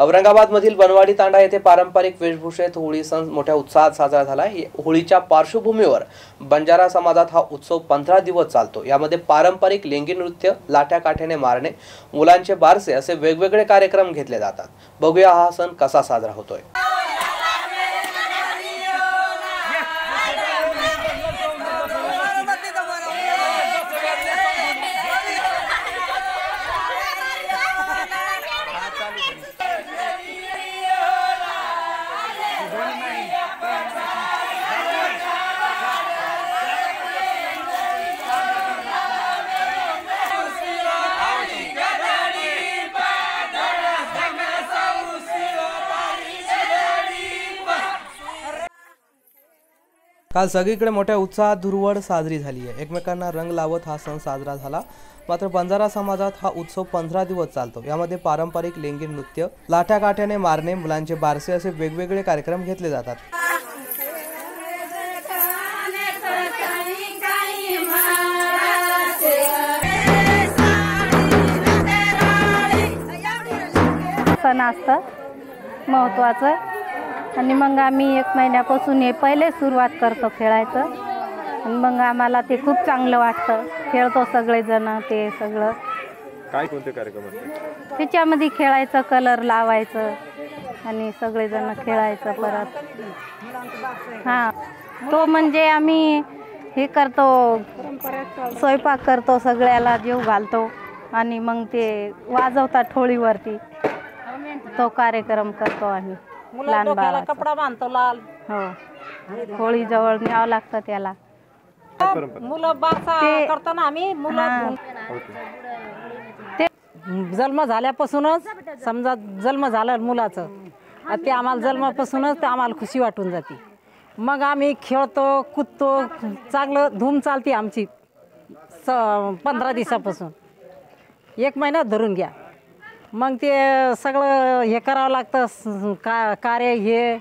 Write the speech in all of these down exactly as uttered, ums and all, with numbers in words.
औरंगाबादमधील बनवाडी तांडा येथे पारंपरिक वेशभूषेत होळी सण मोठ्या उत्साहात साजरा झाला। होळीच्या पार्श्वभूमीवर बंजारा समाजात हा उत्सव पंधरा दिवस चालतो। यामध्ये पारंपरिक लेंगी नृत्य, लाठ्या काठ्याने मारणे, मुलांचे बारसे असे वेगवेगळे कार्यक्रम घेतले जातात। बघूया हा सण कसा साजरा होतोय। काल सगळीकडे मोठ्या उत्साहात धुळवड साजरी झाली आहे। एकमेकांना रंग लावत हा सण साजरा झाला। मात्र बंजारा समाजात हा उत्सव पंधरा दिवस चालतो। यामध्ये पारंपरिक लेंगी नृत्य, लाठ्या काठ्याने मारणे, मुलांचे बारसे असे वेगवेगळे कार्यक्रम घेतले जातात। सण असतं महत्त्वाचं आणि मग आम्ही एक महिन्यापासून हे पहिले सुरुवात करतो खेळायचं आणि मग आम्हाला ते खूप चांगलं वाटतं। खेळतो सगळे जण, ते सगळं काय कोणते कार्यक्रम असतात त्याच्यामध्ये खेळायचं, कलर लावायचं आणि सगळे जण खेळायचं। परत हां तो म्हणजे आम्ही हे करतो, स्वयंपाक करतो, सगळ्याला जेव घालतो आणि मग ते वाजवतात होळीवरती, तो कार्यक्रम करतो आम्ही। लहान बाळाला कपडा बांधतो लाल, हो होळी जवळ न्यावं लागतं त्याला। मुलं बारसा करतो ना आम्ही। मुलं ते जन्म झाल्यापासूनच समजा जन्म झालं मुलाचं, ते आम्हाला जन्मापासूनच ते आम्हाला खुशी वाटून जाते। मग आम्ही खेळतो, कुदतो, चांगलं धूम चालते आमची स पंधरा दिवसापासून, एक महिन्यात धरून घ्या। मग ते सगळं हे करावं लागतं, का कार्य हे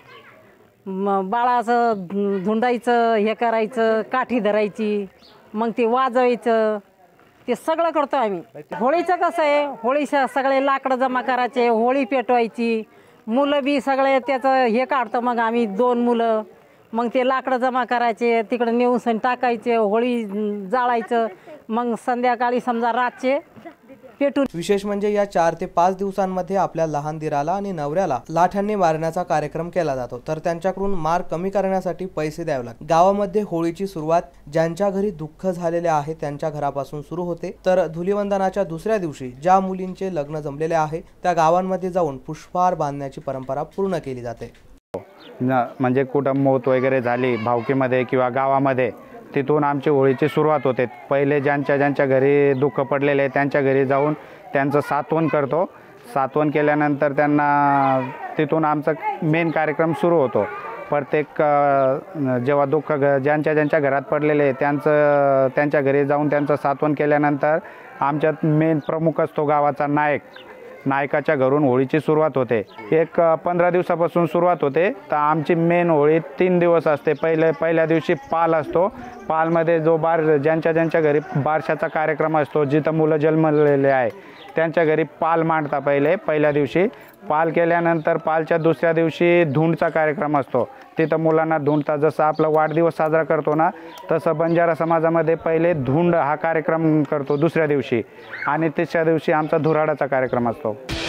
बाळाचं धुंडायचं, हे करायचं, काठी धरायची, मग ते वाजवायचं, ते सगळं करतो आम्ही। होळीचं कसं आहे, होळी सगळे लाकडं जमा करायचे, होळी पेटवायची, मुलं बी सगळे त्याचं हे काढतो। मग आम्ही दोन मुलं मग ते लाकडं जमा करायचे, तिकडे नेऊन सण टाकायचे, होळी जाळायचं, मग संध्याकाळी समजा रातचे पेटून। विशेष म्हणजे या चार ते पाच दिवसांमध्ये आपल्या लहान दिराला आणि नवऱ्याला लाठ्यांनी मारण्याचा कार्यक्रम केला जातो, तर त्यांच्याकडून मार कमी करण्यासाठी पैसे द्यावे लागतात। गावामध्ये होळीची सुरुवात ज्यांच्या घरी दुःख झालेले आहे त्यांच्या घरापासून सुरू होते, तर धुलीवंदनाच्या दुसऱ्या दिवशी ज्या मुलींचे लग्न जमलेले आहे त्या गावांमध्ये जाऊन पुष्पहार बांधण्याची परंपरा पूर्ण केली जाते। म्हणजे कुटुंब मौत वगैरे झाली भावकीमध्ये किंवा गावामध्ये, तिथून आमची होळीची सुरुवात होते। पहिले ज्यांच्या ज्यांच्या घरी दुःख पडलेले त्यांच्या घरी जाऊन त्यांचं सात्वन करतो। सात्वन केल्यानंतर त्यांना तिथून आमचा मेन कार्यक्रम सुरू होतो। प्रत्येक जेव्हा दुःख ज्यांच्या ज्यांच्या घरात पडलेले त्यांचं त्यांच्या घरी जाऊन त्यांचं सात्वन केल्यानंतर आमच्यात मेन प्रमुख असतो गावाचा नायक, नायकाच्या घरून होळीची सुरुवात होते। एक पंधरा दिवसापासून सुरुवात होते, तर आमची मेन होळी तीन दिवस असते। पहिले पहिल्या दिवशी पाल असतो, पालमध्ये जो बार ज्यांच्या ज्यांच्या घरी बारशाचा कार्यक्रम असतो, जिथं मुलं जन्मलेले आहे त्यांच्या घरी पाल मांडता। पहिले पहिल्या दिवशी पाल केल्यानंतर पालच्या दुसऱ्या दिवशी धुंडचा कार्यक्रम असतो, तिथं मुलांना धुंडता। जसं आपला वाढदिवस साजरा करतो ना, तसं बंजारा समाजामध्ये पहिले धुंड हा कार्यक्रम करतो दुसऱ्या दिवशी, आणि तिसऱ्या दिवशी आमचा धुराडाचा कार्यक्रम असतो।